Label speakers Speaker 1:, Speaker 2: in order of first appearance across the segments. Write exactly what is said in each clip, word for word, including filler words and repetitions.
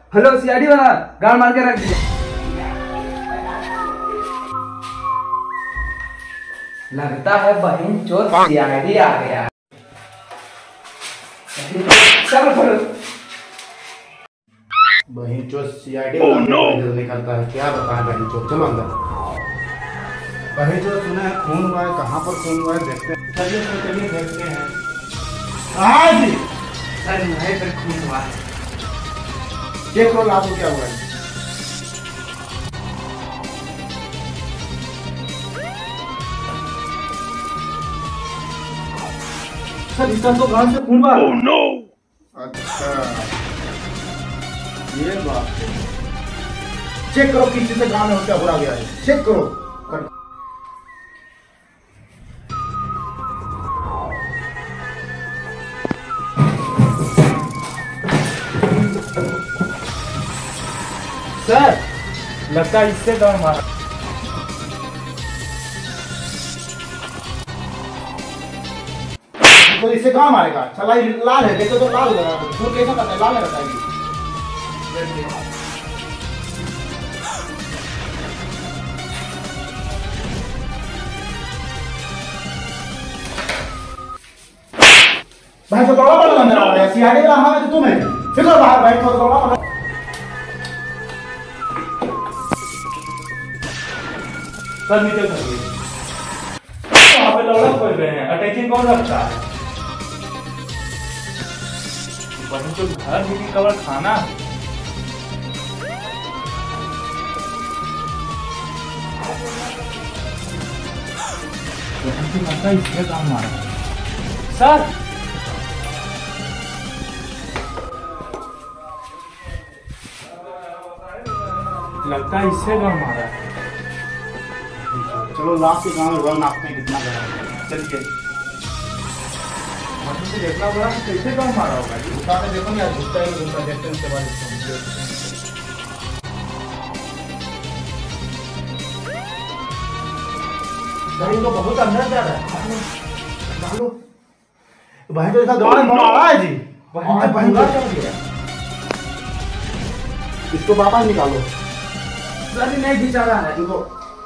Speaker 1: Hello CID वाला, गाड़ मार के रख दिया। लगता है बहन चोर सीआईडी आ गया। चलो
Speaker 2: बहन चोर सीआईडी निकलता है, क्या बताएं बहन चोर। चलो अंदर। बहन चोर सुना है खून हुआ है, कहाँ पर खून हुआ है देखते हैं। चलिए चलिए देखते हैं। हाँ जी
Speaker 1: सर, मुझे पर खून हुआ है।
Speaker 2: चेक करो आपको क्या हुआ है।
Speaker 1: सर इसका तो गांव से खून हुआ।
Speaker 2: Oh no. अच्छा ये बात है। चेक करो किस चीज से गांव में क्या बुरा गया है, चेक करो। कर...
Speaker 1: सर लगता है इससे दौड़ मारा।
Speaker 2: तो इससे कहाँ मारेगा? चला लाल है, देखो तो लाल लगा। फूल कैसा करता है? लाल रहता है। भाई तो दौड़ा पड़ा अंदर आ रहा है। सीआईडी वाला हमें तो तुम है। फिर बाहर भाई तो दौड़ा पड़ा।
Speaker 1: सर नीचे करिए। वहाँ पे लौड़ा पड़ गए हैं। अटैचिंग कौन रखता है? वहीं तो घर भी कवर खाना। लगता है इसमें काम मारा। सर लगता है इससे काम मारा।
Speaker 2: चलो लास्ट के गाँव में बल नापते हैं कितना गया है।
Speaker 1: चलिए मुझे देखना पड़ा कि कैसे काम मारा होगा।
Speaker 2: घुसा के देखो यार, घुसता है घुसता देखते हैं उसके बाद इसको।
Speaker 1: गाड़ी तो बहुत अंदर जा रहा है।
Speaker 2: डालो भाई तो ऐसा गाँव में मारा है जी।
Speaker 1: वहाँ
Speaker 2: भाई
Speaker 1: पूरा कर दिया।
Speaker 2: इसको वापस निकालो।
Speaker 1: सर नहीं खिंचा रहा है।
Speaker 2: देखो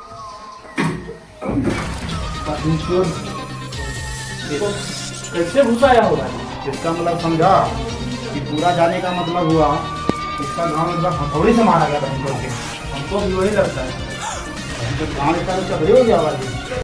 Speaker 1: देखो कैसे घुसाया होगा।
Speaker 2: इसका मतलब समझा कि पूरा जाने का मतलब हुआ इसका गाँव में हथौड़ी से मारा गया बहन के।
Speaker 1: हमको भी वही लगता है।
Speaker 2: गाँव इसका तो चबड़े हो गया होगा जी।